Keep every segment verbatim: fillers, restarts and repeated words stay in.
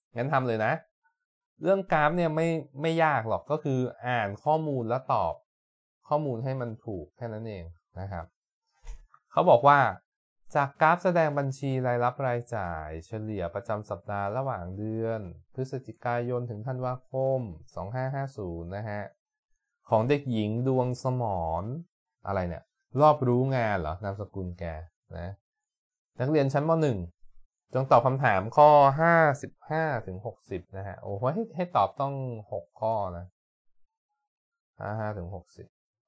งั้นทำเลยนะเรื่องกราฟเนี่ยไม่ไม่ยากหรอกก็คืออ่านข้อมูลแล้วตอบข้อมูลให้มันถูกแค่นั้นเองนะครับเขาบอกว่าจากกราฟแสดงบัญชีรายรับรายจ่ายเฉลี่ยประจำสัปดาห์ระหว่างเดือนพฤศจิกายนถึงธันวาคมสองพันห้าร้อยห้าสิบนะฮะของเด็กหญิงดวงสมรอะไรเนี่ยรอบรู้งานเหรอนามสกุลแกนะนักเรียนชั้นม หนึ่งจงตอบคำถามข้อห้าสิบห้าถึงหกสิบนะฮะโอ้โหให้ให้ตอบต้องหกข้อนะห้าสิบห้าถึงหกสิบ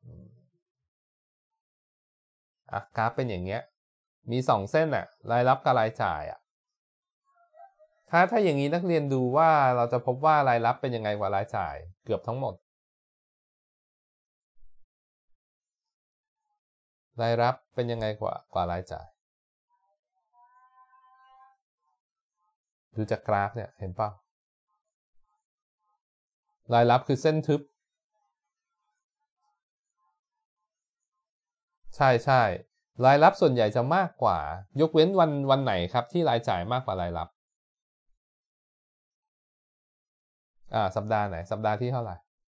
อ่ะกราฟเป็นอย่างเงี้ยมีสองเส้นอะรายรับกับรายจ่ายอะถ้าถ้าอย่างนี้นักเรียนดูว่าเราจะพบว่ารายรับเป็นยังไงกว่ารายจ่ายเกือบทั้งหมดรายรับเป็นยังไงกว่ากว่ารายจ่ายดูจากกราฟเนี่ยเห็นป่ะรายรับคือเส้นทึบใช่ใช่รายรับส่วนใหญ่จะมากกว่ายกเว้นวันวันไหนครับที่รายจ่ายมากกว่ารายรับอ่าสัปดาห์ไหนสัปดาห์ที่เท่าไหร่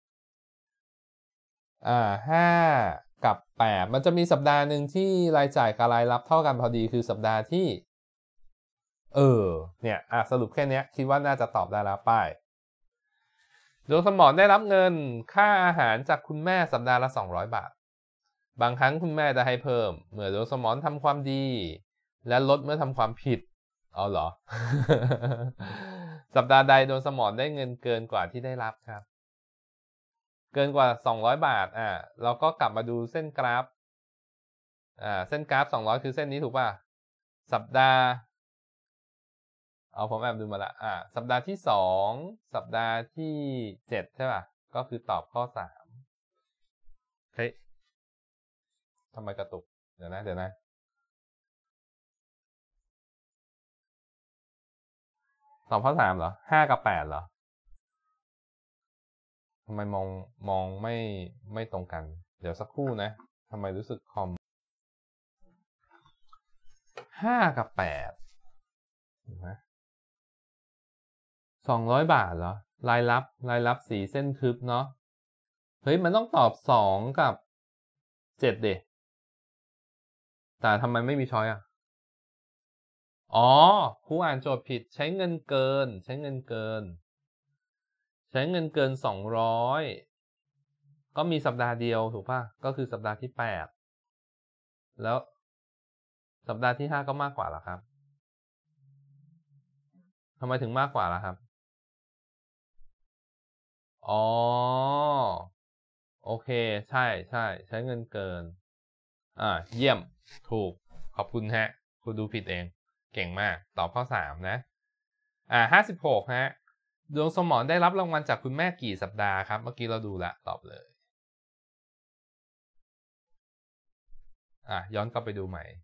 อ่าห้ากับแปดมันจะมีสัปดาห์หนึ่งที่รายจ่ายกับรายรับเท่ากันพอดีคือสัปดาห์ที่เออเนี่ยอ่ะสรุปแค่นี้คิดว่าน่าจะตอบได้แล้วป้ายดวงสมรได้รับเงินค่าอาหารจากคุณแม่สัปดาห์ละสองร้อยบาทบางครั้งคุณแม่จะให้เพิ่มเมื่อดวงสมรทำความดีและลดเมื่อทำความผิดเอาเหรอ สัปดาห์ใดดวงสมรได้เงินเกินกว่าที่ได้รับครับเกินกว่าสองร้อยบาทอ่าเราก็กลับมาดูเส้นกราฟอ่าเส้นกราฟสองร้อยคือเส้นนี้ถูกป่ะสัปดาห์เอาผมแอบดูมาละอ่าสัปดาห์ที่สองสัปดาห์ที่เจ็ดใช่ป่ะก็คือตอบข้อสามเฮ้ยทำไมกระตุกเดี๋ยวนะเดี๋ยวนะตอบข้อสามเหรอห้ากับแปดเหรอทำไมมองมองไม่ไม่ตรงกันเดี๋ยวสักครู่นะทำไมรู้สึกคอมห้ากับแปดนะสองร้อยบาทเหรอรายรับรายรับสีเส้นทึบเนาะเฮ้ยมันต้องตอบสองกับเจ็ดเดแต่ทำไมไม่มีช้อยอ่ะอ๋อครูอ่านโจทย์ผิดใช้เงินเกินใช้เงินเกินใช้เงินเกินสองร้อยก็มีสัปดาห์เดียวถูกป่ะก็คือสัปดาห์ที่แปดแล้วสัปดาห์ที่ห้าก็มากกว่าล่ะครับทำไมถึงมากกว่าล่ะครับอ๋อโอเคใช่ใช่ใช้เงินเกินอ่าเยี่ยมถูกขอบคุณฮะคุณดูผิดเองเก่งมากตอบข้อสามนะอ่าห้าสิบหกฮะดวงสมรได้รับรางวัลจากคุณแม่กี่สัปดาห์ครับเมื่อกี้เราดูละตอบเลยอ่ะย้อนกลับไปดูใหม่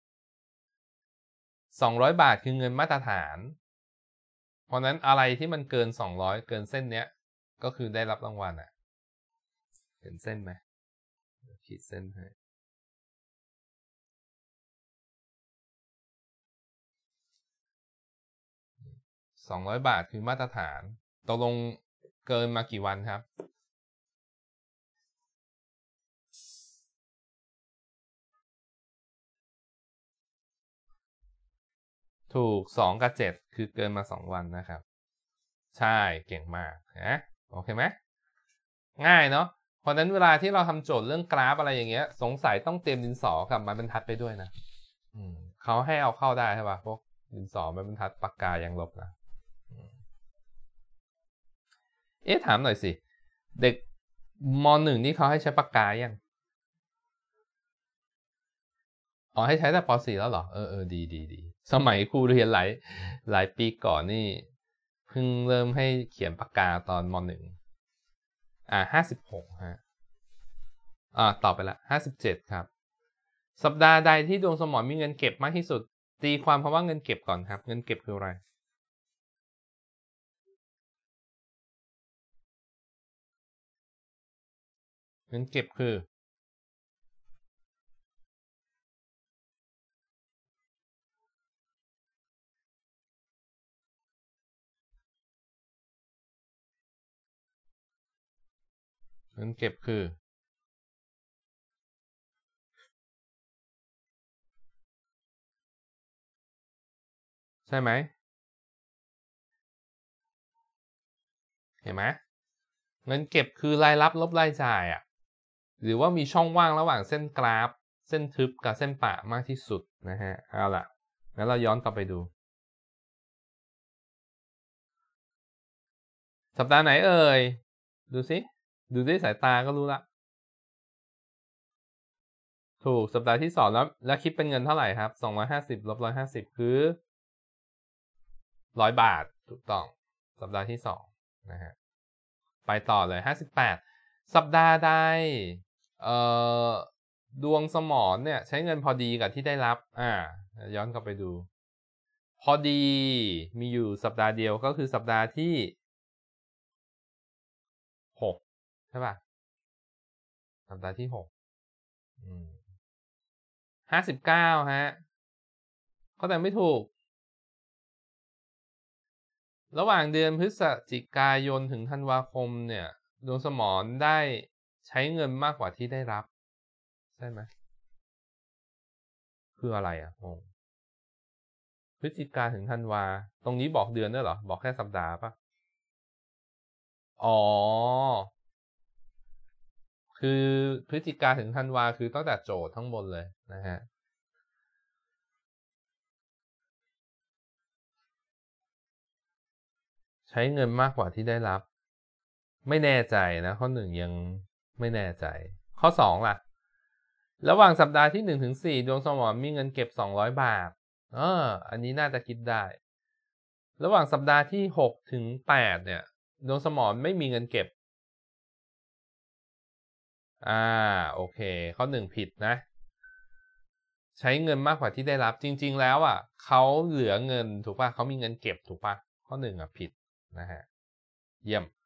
สองร้อยบาทคือเงินมาตรฐานเพราะนั้นอะไรที่มันเกินสองร้อยเกินเส้นเนี้ยก็คือได้รับรางวัลอ่ะเห็นเส้นไหมขีดเส้นให้สองร้อยบาทคือมาตรฐานตกลงเกินมากี่วันครับถูกสองกับเจ็ดคือเกินมาสองวันนะครับใช่เก่งมากนะโอเคไหมง่ายเนาะเพราะนั้นเวลาที่เราทำโจทย์เรื่องกราฟอะไรอย่างเงี้ยสงสัยต้องเตรียมดินสอกับไม้บรรทัดไปด้วยนะอืมเขาให้เอาเข้าได้ใช่ป่ะพวกดินสอไม้บรรทัดปากกายังลบนะเอ๊ะถามหน่อยสิเด็กมหนึ่งนี่เขาให้ใช้ปากกายังอ๋อให้ใช้แต่ปสี่แล้วเหรอเออเออดีดีดีสมัยครูเรียนหลายหลายปีก่อนนี่เพิ่งเริ่มให้เขียนปากกาตอนมหนึ่งอ่าห้าสิบหกฮะอ่าตอบไปละห้าสิบเจ็ดครับสัปดาห์ใดที่ดวงสมรมีเงินเก็บมากที่สุดตีความคำว่าเงินเก็บก่อนครับเงินเก็บคืออะไรเงินเก็บคือเงินเก็บคือใช่ไหมเห็นไหมเงินเก็บคือรายรับลบรายจ่ายอ่ะหรือว่ามีช่องว่างระหว่างเส้นกราฟเส้นทึบกับเส้นปะมากที่สุดนะฮะเอาล่ะงั้นเราย้อนกลับไปดูสัปดาห์ไหนเอ่ยดูสิดูด้วยสายตาก็รู้ละถูกสัปดาห์ที่สองแล้วแล้วคิดเป็นเงินเท่าไหร่ครับสองร้อยห้าสิบลบหนึ่งร้อยห้าสิบคือร้อยบาทถูกต้องสัปดาห์ที่สองนะฮะไปต่อเลยห้าสิบแปดสัปดาห์ใดเอ่อดวงสมรเนี่ยใช้เงินพอดีกับที่ได้รับอ่าย้อนกลับไปดูพอดีมีอยู่สัปดาห์เดียวก็คือสัปดาห์ที่หกใช่ป่ะสัปดาห์ที่หกอืมห้าสิบเก้าฮะก็แต่ไม่ถูกระหว่างเดือนพฤศจิกายนถึงธันวาคมเนี่ยดวงสมรได้ใช้เงินมากกว่าที่ได้รับใช่ไหมคืออะไรอ่ะงงพฤศจิกาถึงธันวาตรงนี้บอกเดือนด้วยเหรอบอกแค่สัปดาห์ป่ะอ๋อคือพฤศจิกาถึงธันวาคือตั้งแต่โจทย์ทั้งหมดเลยนะฮะใช้เงินมากกว่าที่ได้รับไม่แน่ใจนะข้อหนึ่งยังไม่แน่ใจข้อสองล่ะระหว่างสัปดาห์ที่หนึ่งถึงสี่ดวงสมรมีเงินเก็บสองร้อยบาทเอออันนี้น่าจะคิดได้ระหว่างสัปดาห์ที่หกถึงแปดเนี่ยดวงสมรไม่มีเงินเก็บอ่าโอเคข้อหนึ่งผิดนะใช้เงินมากกว่าที่ได้รับจริงๆแล้วอ่ะเขาเหลือเงินถูกป่ะเขามีเงินเก็บถูกป่ะข้อหนึ่งอ่ะผิดนะฮะเยี่ยม